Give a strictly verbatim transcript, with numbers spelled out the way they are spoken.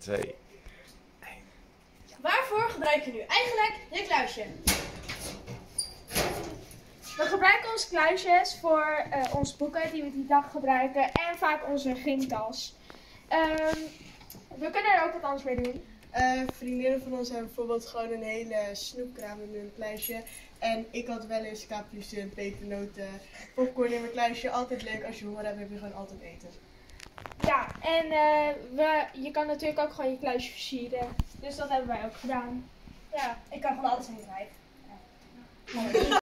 twee. Waarvoor gebruik je nu eigenlijk je kluisje? We gebruiken onze kluisjes voor uh, onze boeken die we die dag gebruiken en vaak onze gymtas. Um, we kunnen er ook wat anders mee doen. Uh, vriendinnen van ons hebben bijvoorbeeld gewoon een hele snoepkraam in hun kluisje. En ik had wel eens Capri-Sun, pepernoten, popcorn in mijn kluisje. Altijd leuk, als je honger hebt heb je gewoon altijd eten. Ja, en uh, we, je kan natuurlijk ook gewoon je kluisje versieren. Dus dat hebben wij ook gedaan. Ja, ik kan gewoon alles in het rijk. Ja.